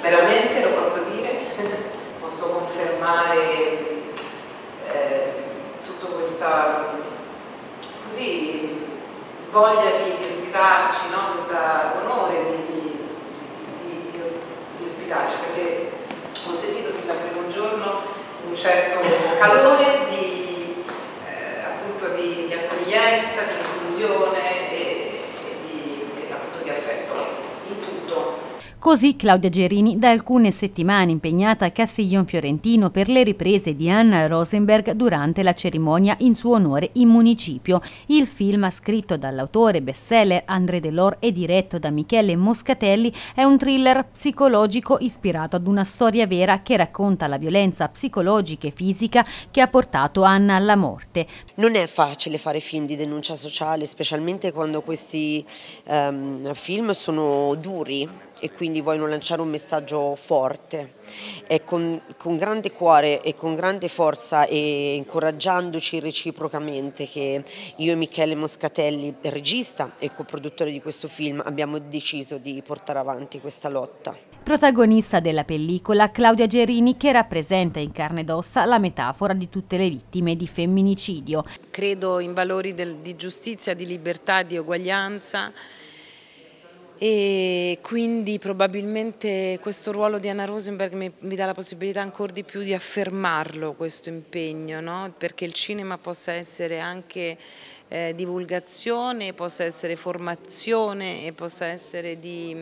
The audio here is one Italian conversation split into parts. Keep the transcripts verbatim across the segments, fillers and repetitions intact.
veramente lo posso dire, posso confermare eh, tutta questa così, voglia di, di ospitarci, no? Questo onore di, di, di, di, di ospitarci, perché ho sentito fin dal primo giorno un certo calore di, eh, appunto di, di accoglienza, di inclusione e, e, di, e appunto di affetto in tutto. Così Claudia Gerini, da alcune settimane impegnata a Castiglion Fiorentino per le riprese di Anna Rosenberg durante la cerimonia in suo onore in municipio. Il film, scritto dall'autore bestseller André Delors e diretto da Michele Moscatelli, è un thriller psicologico ispirato ad una storia vera che racconta la violenza psicologica e fisica che ha portato Anna alla morte. Non è facile fare film di denuncia sociale, specialmente quando questi um, film sono duri e quindi vogliono lanciare un messaggio forte. E con, con grande cuore e con grande forza e incoraggiandoci reciprocamente che io e Michele Moscatelli, regista e coproduttore di questo film, abbiamo deciso di portare avanti questa lotta. Protagonista della pellicola Claudia Gerini, che rappresenta in carne ed ossa la metafora di tutte le vittime di femminicidio. Credo in valori del, di giustizia, di libertà, di uguaglianza. E quindi probabilmente questo ruolo di Anna Rosenberg mi, mi dà la possibilità ancora di più di affermarlo, questo impegno, no? Perché il cinema possa essere anche eh, divulgazione, possa essere formazione e possa essere di,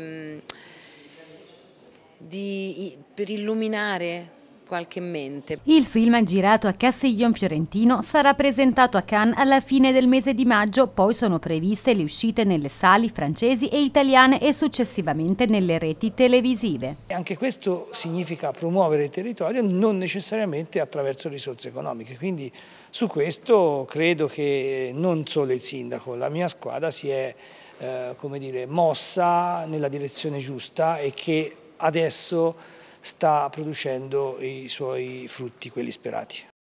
di, per illuminare qualche mente. Il film, girato a Castiglion Fiorentino, sarà presentato a Cannes alla fine del mese di maggio, poi sono previste le uscite nelle sale francesi e italiane e successivamente nelle reti televisive. Anche questo significa promuovere il territorio non necessariamente attraverso risorse economiche, quindi su questo credo che non solo il sindaco, la mia squadra si è eh, come dire, mossa nella direzione giusta e che adesso sta producendo i suoi frutti, quelli sperati.